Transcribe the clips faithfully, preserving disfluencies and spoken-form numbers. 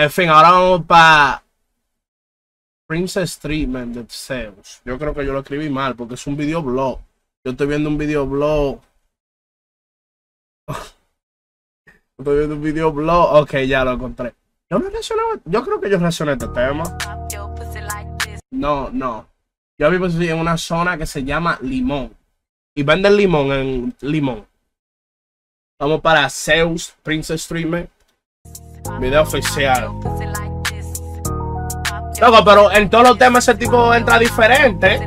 En fin, ahora vamos para Princess Treatment de Zeus. Yo creo que yo lo escribí mal porque es un videoblog. Yo estoy viendo un videoblog. Estoy viendo un videoblog. Ok, ya lo encontré. Yo no reaccioné. Yo creo que yo reaccioné a este tema. No, no. Yo vivo en una zona que se llama Limón. Y venden limón en Limón. Vamos para Zeus Princess Treatment. Video oficial. Loco, pero en todos los temas ese tipo entra diferente.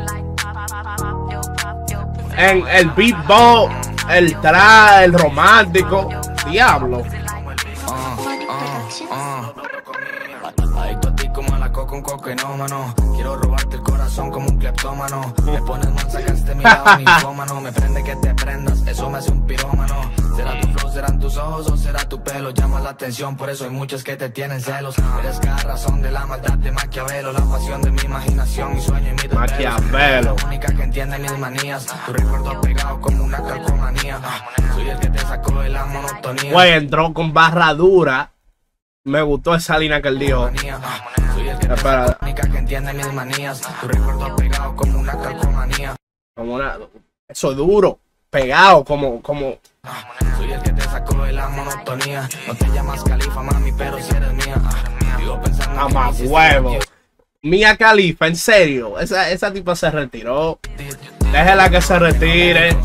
En el beatbox, el trap, el romántico. Diablo. Adicto a ti como a la coca, un cocainómano. Quiero robarte el corazón como un cleptómano. Me pones mal, sacaste mi lado ninfómano. Me prende que te prendas, eso me hace un pirómano. Será tu flow, serán tus ojos o será tu pelo. Llama la atención, por eso hay muchos que te tienen celos. Eres cada razón de la maldad de Maquiavelo. La pasión de mi imaginación, mi sueño y mi desvelo. Maquiavelo. La única que entiende mis manías. Tu recuerdo pegado como una calcomanía. Soy el que te sacó de la monotonía. Güey, entró con barra dura. Me gustó esa línea que él dijo. Soy el que te sacó, la única que entiende mis manías. Tu recuerdo pegado como una calcomanía. Como una, eso es duro. Pegado como, como. Soy el que te sacó de la monotonía. No te llamas Califa, mami, pero si eres mía. Vivo pensando A más huevo. Mía Khalifa, en serio. Esa, esa tipa se retiró. Déjela que se retire.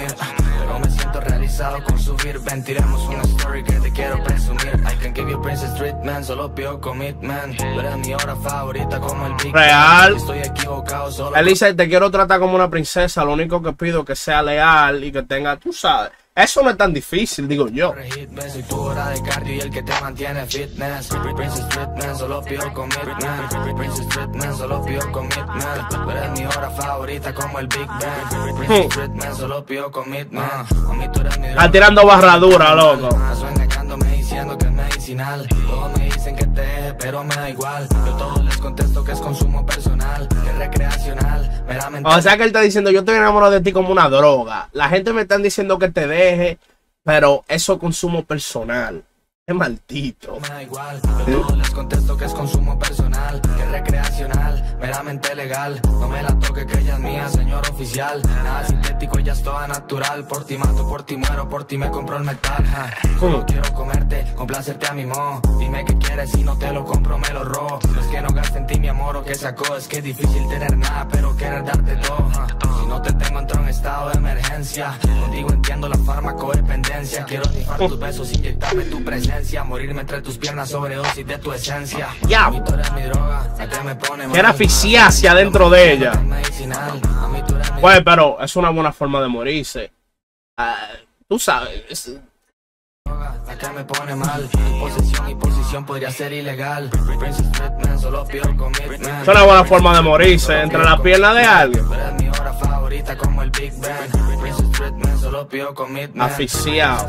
Pero me siento realizado con subir. Ventiremos una story que te quiero presumir. I can give you princess treatment, solo pido commitment. Tú eres mi hora favorita como el Big Real. Estoy equivocado solo. Él dice, te quiero tratar como una princesa. Lo único que pido es que sea leal y que tenga, tú sabes. Eso no es tan difícil, digo yo. Soy tu hora de cardio y el que te mantiene fitness. Princess treatment, solo pido commitment. Princess treatment, solo pido commitment. Tú eres mi hora favorita como el Big Bang. Princess treatment, solo pido commitment. A mí tú eres mi droga. Está tirando barradura, loco. Estoy engañándome diciendo que es medicinal. Todos me dicen que te deje, pero me da igual. Yo todos les contesto que es consumo personal, que es recreacional, meramente. O sea que él está diciendo, yo estoy enamorado de ti como una droga. La gente me está diciendo que te deje, pero eso es consumo personal. Es maldito. Me da igual, yo todos les contesto que es consumo personal, que es recreacional, meramente legal. No me la toque que ella es mía, señor oficial. Nada sintético, ella es toda natural. Por ti mato, por ti muero, por ti me compro el metal. Solo quiero comerte, complacerte a mi modo. Dime qué quieres, si no te lo compro me lo robo. No es que no gaste en ti mi amor o que sacó, es que es difícil tener nada pero querer darte todo. Si no te tengo entro en estado de emergencia. Contigo entiendo la farmacodependencia. Quiero nifar tus besos, inyectarme tu presencia. Morirme entre tus piernas, sobredosis de tu esencia. Ya. Mi tú eres mi droga, la que me pone mal. Era asfixiacia dentro de ella. Medicinal, a mí tú eres mi Pues, pero es una buena forma de morirse. Ah, tú sabes. Es, droga, la que me pone mal. Tu posesión y posición podría ser ilegal. Princess treatment, solo pido commitment. es una buena forma de morirse entre las piernas de alguien. Tú eres mi hora favorita como el Big Bang. Princess treatment, solo pido commitment. Asfixiado.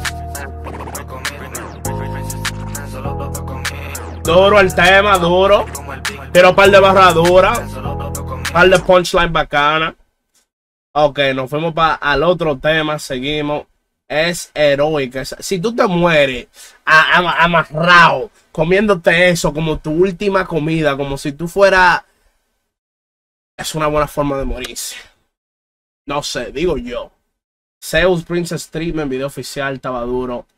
Duro el tema, duro. Tiro un par de barraduras. Un par de punchline bacana. Ok, nos fuimos para al otro tema. Seguimos. Es heroica. Si tú te mueres a, a, amarrado, comiéndote eso como tu última comida, como si tú fueras. Es una buena forma de morirse. No sé, digo yo. Zeus Princess Treatment, video oficial, estaba duro.